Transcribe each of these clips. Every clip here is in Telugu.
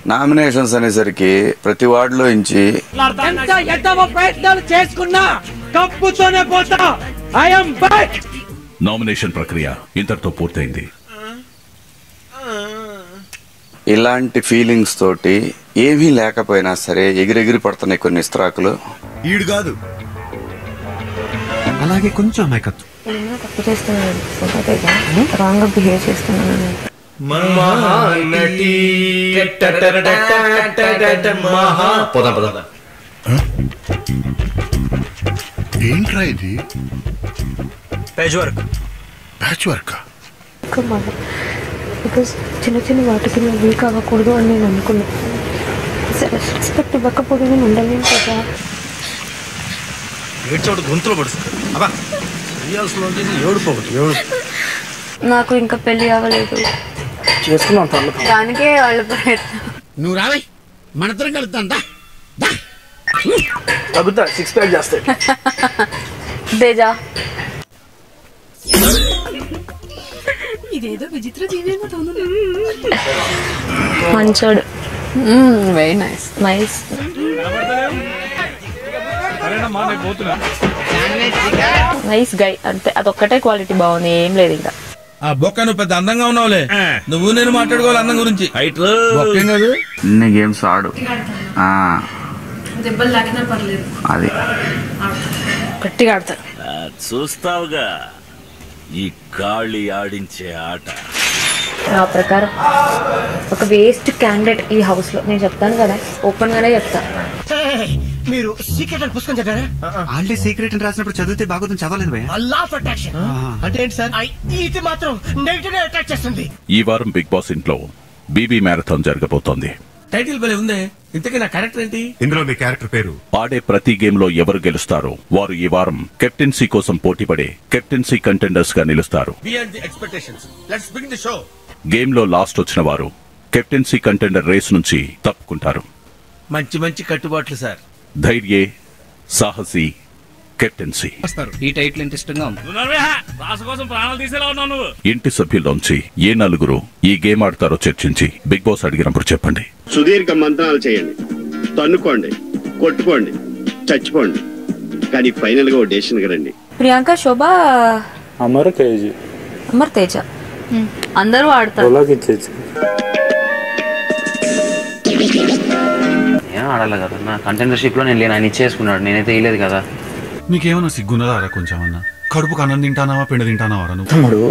నామినేషన్స్ అనేసరికి ప్రతి వార్డులో నుంచి ప్రయత్నాలు చేసుకున్నా కప్పుతోనే పోతా. నామినేషన్ ప్రక్రియ ఇంతటితో పూర్తయింది. ఇలాంటి ఫీలింగ్స్ తోటి ఏమీ లేకపోయినా సరే ఎగిరెగిరి పడుతున్నాయి కొన్ని ఇస్త్రాకులు. ఈడు కాదు, అలాగే కొంచెం అమాయకత్వం. తప్పు చేస్తున్నాను, రాంగ్ గా బిహేవ్ చేస్తున్నాను. ఏంట్రా ఇది? Patch work. బికాస్ చిన్న చిన్న వాటికి నేను వీక్ అవ్వకూడదు అని నేను అనుకున్నాను. రెస్పెక్ట్ ఇవ్వకపోతే నేను ఉండలేను కదా. ఏడ్చోడు గొంతులో పడుతుంది. నాకు ఇంకా పెళ్లి అవ్వలేదు. దానికే వాళ్ళ ప్రయత్నం. నువ్వు రావే, మనతో కలుగుతా. తగ్గుతా, 6 ప్యాక్ చేస్తాయి. తేజా ఇదేదో విచిత్ర జీవిగా తోను. మంచోడు. Very nice. Nice. Nice guy అంతే. అదొక్కటే క్వాలిటీ బాగుంది, ఏం లేదు ఇంకా. ఆ బొక్క నువ్వు పెద్ద అందంగా ఉన్నావులే. నువ్వు నేను మాట్లాడుకోవాలి అందం గురించి. అన్ని గేమ్స్ ఆడు. దెబ్బలు తాకినా పర్లేదు, అది గట్టిగా ఆడతారు. చూస్తావుగా ఈ గాలి ఆడించే ఆట. నా ప్రకారం ఒక వేస్ట్ క్యాండిడేట్ ఈ హౌస్ లో. నేను చెప్తాను కదా, ఓపెన్ గానే చెప్తా. మీరు సీక్రెట్ అని పుస్తకం చదివారా? ఆల్రెడీ సీక్రెట్ అని రాసినప్పుడు చదివితే బాగుంటుంది, చదవలేదు భయ్యా. లా ఆఫ్ అట్రాక్షన్ అంటే ఏంటి సార్? ఇది మాత్రం నెగటివ్ అట్రాక్ట్ చేస్తుంది. ఈ వారం బిగ్ బాస్ ఇంట్లో బీబీ మ్యారథాన్ జరగబోతోంది. టైటిల్ భలే ఉందే. ఇంతకీ నా క్యారెక్టర్ ఏంటి? ఇందులో మీ క్యారెక్టర్ పేరు? ఆడే ప్రతి గేమ్ లో ఎవరు గెలుస్తారో వారు ఈ వారం కెప్టెన్సీ కోసం పోటీపడే కెప్టెన్సీ కంటెండర్స్ గా నిలుస్తారు. గేమ్ లో లాస్ట్ వచ్చిన వారు కెప్టెన్సీ కంటెండర్ రేస్ నుంచి తప్పుకుంటారు. మంచి మంచి కట్టుబాట్లు సార్. ధైర్యే, సాహసి, కెప్టెన్సీ. ఈ టైటిల్ ఇంట్రెస్టింగ్ గా ఉంది. ఇంటి సభ్యుల్లోంచి ఏ నలుగురు ఈ గేమ్ ఆడతారో చర్చించి బిగ్ బాస్ అడిగినప్పుడు చెప్పండి. సుదీర్ఘ మంత్రాలు చేయండి, తన్నుకోండి, కొట్టుకోండి, చచ్చిపోండి, కానీ ఫైనల్ గా ఓ డెసిషన్ రండి. ప్రియాంక, శోభ, అమర్ తేజ అందరూ ఆడతారు. నేను ఆడాలి కదా, నా కంటెండర్షిప్ లో నేను లేను, ఆయన ఇచ్చేసుకున్నాడు, నేనైతే వేయలేదు కదా. నీకేమన్నా సిగ్గున్నదారా కొంచెం అన్నా? కడుపుకు అన్నం తింటానావా, పిండి తింటానావా నువ్వు? తమ్ముడు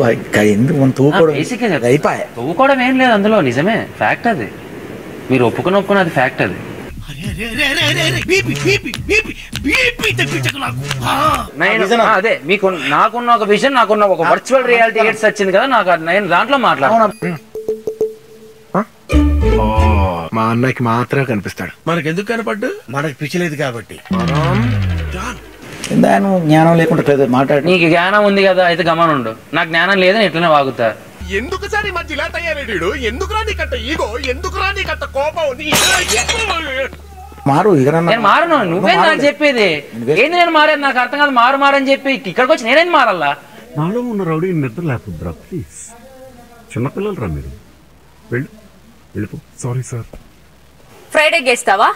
తవ్వుకోవడం ఏం లేదు అందులో, నిజమే, ఫ్యాక్ట్ అది. మీరు ఒప్పుకుని అది ఫ్యాక్ట్ అది. అదే మీకు నాకున్న ఒక విజన్, నాకున్న ఒక వర్చువల్ రియాలిటీ గెట్స్ వచ్చింది కదా, నాకు నేను దాంట్లో మాట్లాడుతున్నా. మా అన్నకి మాత్రమే కనిపిస్తాడు. మనకెందుకు కనపడ్డు? మనకి పిచ్చలేదు కాబట్టి. జ్ఞానం లేకుండా మాట్లాడు. నీకు జ్ఞానం ఉంది కదా, అయితే గమనుండు. నాకు జ్ఞానం లేదని ఎట్లనే వాగుతా. ఎందుకు సార్ ఈ మధ్య ఇలా తయారయ్యాడు? ఎందుకు రానికంత ఈగో, ఎందుకు రానికంత కోపం? నేను మారను, నువ్వే నాకు చెప్పేది ఏంది? నేను మారేది నాకు అర్థం కాదు. మారని చెప్పి ఇక్కడికి వచ్చి నేనేం మారల్లా? నాలో ఉన్న రౌడీ నిద్ర లేపుద్రా ప్లీజ్. చిన్నపిల్లలు రా మీరు, వెళ్ళిపో. Sorry sir. ఫ్రైడే గేస్తావా?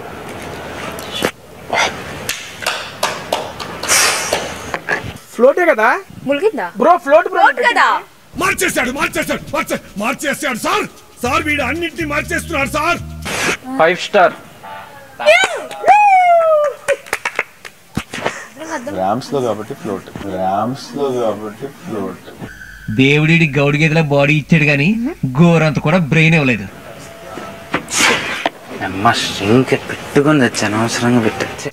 ఫ్లోటే కదా ములిగిందా బ్రో? ఫ్లోట్ కదా. మార్చేస్తాడు సార్. సార్ వీడు అన్నింటినీ మార్చేస్తున్నాడు సార్. 5 స్టార్. దేవుడి గౌడి గేదెల బాడీ ఇచ్చాడు గాని గోరంత కూడా బ్రెయిన్ ఇవ్వలేదు. అమ్మ సింక్ పెట్టుకొని తెచ్చాను, అనవసరంగా పెట్టచ్చు.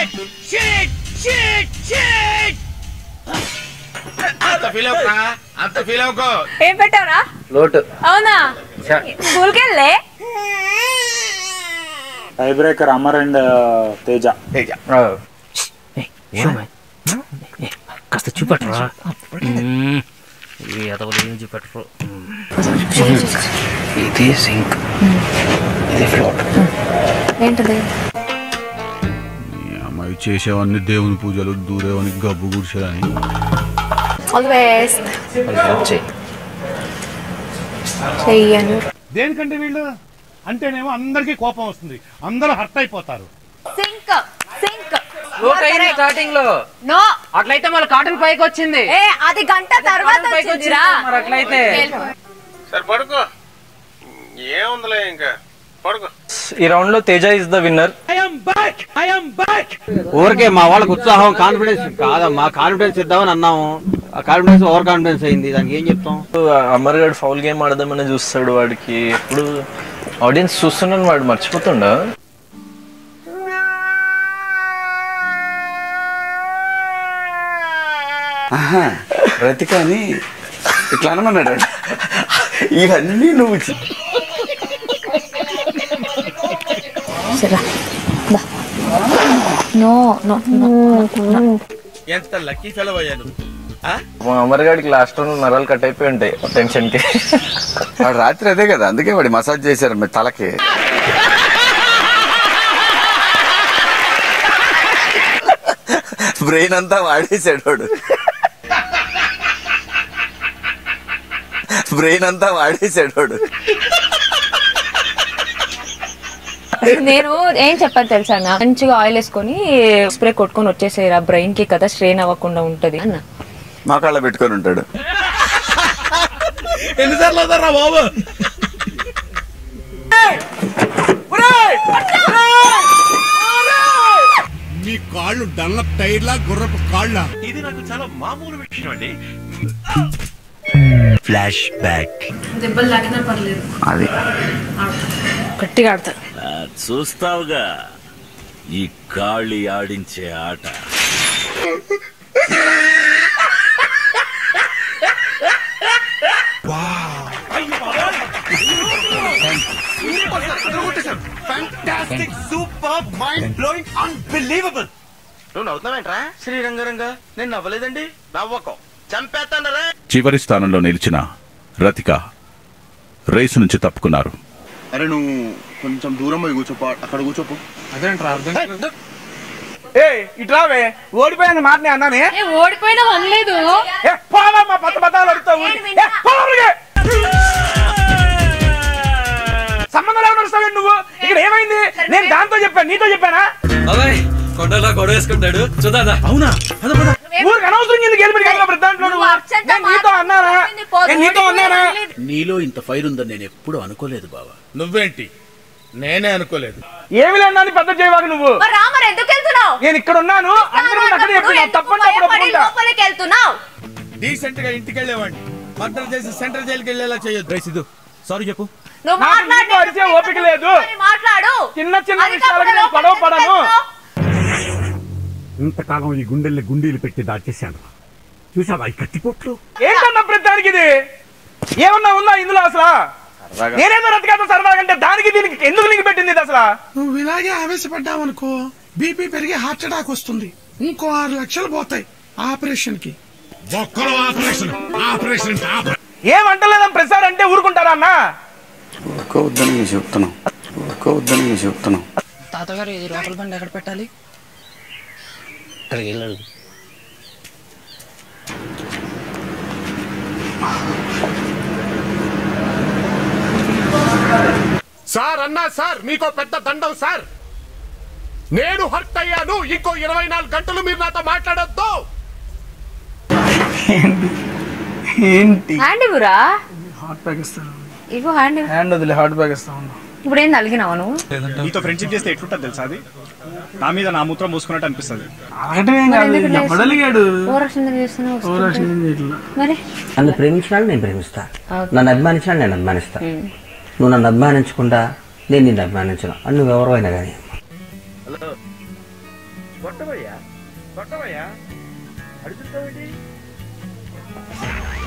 ఏం పెట్టారా? ఫ్లోట్. అవునా? స్కూల్కెళ్ళే tie breaker Amar and Teja. కాస్త చూపట్రా, చూపెట్టరు. ఇది సింక్, ఇది ఫ్లోట్. ఏంటది? అమ్మాయి చేసేవన్నీ దేవుని పూజలు, దూరేవని గబ్బు గుడిసేదని. All the best. చెయ్యను. దేనికంటే వీళ్ళు అంటేనేమో అందరికీ కోపం వస్తుంది, అందరూ హర్ట్ అయిపోతారు. స్టార్టింగ్ లో నో అట్లయితే మళ్ళీ కాటన్ పైకి వచ్చింది. అది గంట తర్వాత మరి అట్లయితే సరే పడుకో, ఏముందిలే ఇంకా పడుకో. ఈ రౌండ్ లో తేజ ఇస్ ద విన్నర్. ఊరికే మా వాళ్ళకి ఉత్సాహం కాన్ఫిడెన్స్ కాదమ్మా, కాన్ఫిడెన్స్ ఇద్దామని అన్నాము, ఆ కాన్ఫిడెన్స్ ఓవర్ కాన్ఫిడెన్స్ అయింది, దానికి ఏం చెప్తాం. అమర్ గడ్ ఫౌల్ గేమ్ ఆడదామని చూస్తాడు, వాడికి ఎప్పుడు ఆడియన్స్ చూస్తున్నాను వాడు మర్చిపోతుండ. రతికాని ఇట్లా అనమన్నాడు. ఇవన్నీ నువ్వు ఎంత లక్కీ ఫెలో అయ్యాను. అమర్ గడికి లాస్ట్ రౌండ్ నరాలు కట్ అయిపోయి ఉంటాయి టెన్షన్ కి. వాడు రాత్రి అదే కదా, అందుకే వాడి మసాజ్ చేశారు మీ తలకి. బ్రెయిన్ అంతా వాడేసాడు వాడు, బ్రెయిన్ అంతా వాడేసాడు వాడు. నేను ఏం చెప్పాను తెలుసా అన్న, మంచిగా ఆయిల్ వేసుకొని స్ప్రే కొట్టుకొని వచ్చేసేరా, బ్రెయిన్ కి కదా స్ట్రెయిన్ అవ్వకుండా ఉంటది అన్న. మా కాళ్ళ పెట్టుకొని ఉంటాడు. ఎన్నిసార్లు అవుతారా బాబు? మీ కాళ్ళు డల్లప్ టైర్లా గుర్రపు కాళ్ళ. ఇది నాకు చాలా మామూలు విషయం అండి. Flashback. దెబ్బలు తాకినా పర్లేదు, అది గట్టిగా ఆడతారు. చూస్తావుగా ఈ కాళి ఆడించే ఆట. Super, mind blowing, unbelievable. నువ్వు నవ్వుతున్నావేంట్రా? శ్రీరంగరంగా నేను నవ్వలేదండి. నవ్వకో, చంపేస్తానరా. చివరి స్థానంలో నిలిచిన రతిక రేసు నుంచి తప్పుకున్నారు. అరే నువ్వు కొంచెం దూరం పోయి కూర్చోపో, అక్కడ కూర్చోపో. ఇట్లావే ఓడిపోయాను మాటనే అన్నానే. ఓడిపోయినా అనలేదు. సంబంధం లేకుండా వస్తావు నువ్వు. ఇక్కడ ఏమైంది? నేను దాంతో చెప్పాను, నీతో చెప్పానా? కొండలా గొడవ వేసుకుంటాడు చూదా. అవునా? ఊరికి అనవసరం ఎందుకు గెలిపి దాంట్లో నువ్వు? నీతో అన్నానా? నీతో అన్నానా? నీలో ఇంత ఫైర్ ఉందని నేను ఎప్పుడు అనుకోలేదు బావా. నువ్వేంటి? నేనే అనుకోలేదు. ఏమి లేని పెద్ద చేయవాకు నువ్వు. ఎందుకు వెళ్తున్నావు? నేను ఇక్కడ ఉన్నాను, డీసెంట్ గా ఇంటికి వెళ్ళేవాడిని మర్డర్ చేసి సెంట్రల్ జైలుకి వెళ్ళేలా చేయొద్దు. సిద్ధు సారీ చెప్పు. ఓపిక లేదు, చిన్న చిన్న విషయాలకు నేను గొడవ పడను. ఇంతకాలం ఈ గుండెల్ని గుండీలు పెట్టి దాచేశాను, చూసావా ఈ కత్తిపోట్లు? ఏంటన్నా ప్రతిదానికి ఇది? ఏమన్నా ఉందా ఇందులో అసలు? నేనేదో రతికాతో సరదాగంటే దానికి దీనికి ఎందుకు లింక్ పెట్టింది ఇది అసలు? నువ్వు ఇలాగే ఆవేశపడ్డావనుకో బీపీ పెరిగి హార్ట్ అటాక్ వస్తుంది, ఇంకో 6 లక్షలు పోతాయి ఆపరేషన్ కి. ఏమంటలేదని ప్రసాద్ అంటే ఊరుకుంటారా అన్న? ఊరుకోవద్దని చెప్తున్నాం. తాతగారు ఇది లోపల బండి ఎక్కడ పెట్టాలి? సార్ అన్నా సార్, మీకో పెద్ద దండం సార్. నేను హర్ట్ అయ్యాను. ఇంకో 24 గంటలు మీరు నాతో మాట్లాడొద్దు. ఏంటి హ్యాండ్ ఇవ్వరా? హార్ట్ బ్యాగ్ ఇస్తాను. ఇవ్వు హ్యాండ్. హ్యాండ్ వదిలే హార్ట్ బ్యాగ్ ఇస్తాను. ఇప్పుడు ఏం అలిగినావు నువ్వు? నీతో ఫ్రెండ్షిప్ చేస్తే ఎట్లుంటుంది తెలుసా? అది నా మీద నా మూత్రం మూసుకున్నట్టు అనిపిస్తుంది. నన్ను ప్రేమించినాడు నేను ప్రేమిస్తా, నన్ను అభిమానించినాడు నేను అభిమానిస్తా. నువ్వు నన్ను అభిమానించకుండా నేను నిన్ను అభిమానించను అని నువ్వు ఎవరో అయినా కానీ. కొట్టవయ్యా అడుగుతావేంటి?